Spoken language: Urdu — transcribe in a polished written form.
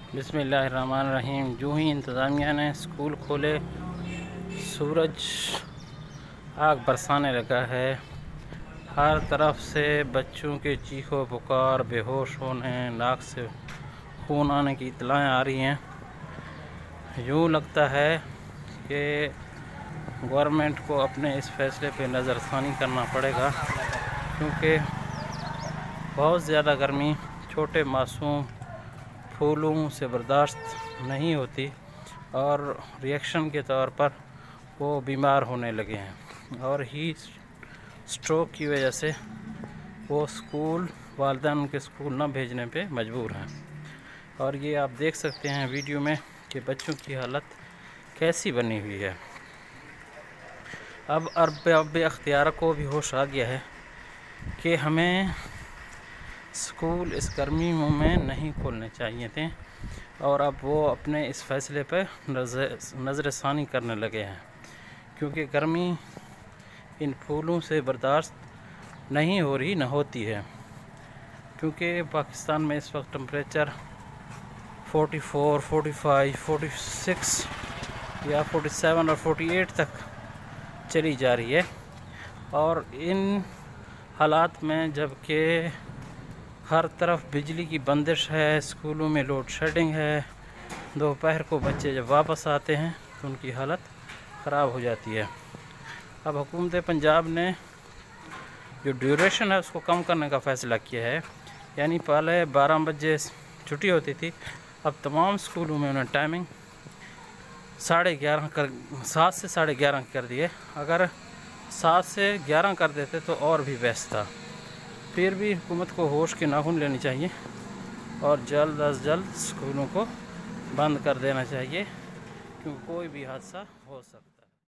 بسم اللہ الرحمن الرحیم۔ جو ہی انتظامیہ نے اسکول کھولے، سورج آگ برسانے لگا ہے۔ ہر طرف سے بچوں کے چیخ و پکار، بے ہوش ہونے، ناک سے خون آنے کی اطلاعیں آ رہی ہیں۔ یوں لگتا ہے کہ گورنمنٹ کو اپنے اس فیصلے پہ نظر ثانی کرنا پڑے گا، کیونکہ بہت زیادہ گرمی چھوٹے معصوم پھولوں سے برداشت نہیں ہوتی اور ریئیکشن کے طور پر وہ بیمار ہونے لگے ہیں، اور ہیٹ سٹروک کی وجہ سے وہ والدین کے اسکول نہ بھیجنے پہ مجبور ہیں۔ اور یہ آپ دیکھ سکتے ہیں ویڈیو میں کہ بچوں کی حالت کیسی بنی ہوئی ہے۔ اب ارباب اختیار کو بھی ہوش آ گیا ہے کہ ہمیں اسکول اس گرمی میں نہیں کھولنے چاہیے تھے، اور اب وہ اپنے اس فیصلے پہ نظر ثانی کرنے لگے ہیں، کیونکہ گرمی ان پھولوں سے برداشت نہیں ہو رہی، نہ ہوتی ہے، کیونکہ پاکستان میں اس وقت ٹمپریچر 44، 45، 46 یا 47 اور 48 تک چلی جا رہی ہے۔ اور ان حالات میں جب کہ ہر طرف بجلی کی بندش ہے، اسکولوں میں لوڈ شیڈنگ ہے، دوپہر کو بچے جب واپس آتے ہیں تو ان کی حالت خراب ہو جاتی ہے۔ اب حکومت پنجاب نے جو ڈیوریشن ہے اس کو کم کرنے کا فیصلہ کیا ہے، یعنی پہلے 12 بجے چھٹی ہوتی تھی، اب تمام اسکولوں میں انہیں ٹائمنگ 7 سے 11:30 کر دیے۔ اگر 7 سے 11 کر دیتے تو اور بھی بہتر تھا۔ پھر بھی حکومت کو ہوش کے ناخن لینی چاہیے اور جلد از جلد اسکولوں کو بند کر دینا چاہیے، کیونکہ کوئی بھی حادثہ ہو سکتا ہے۔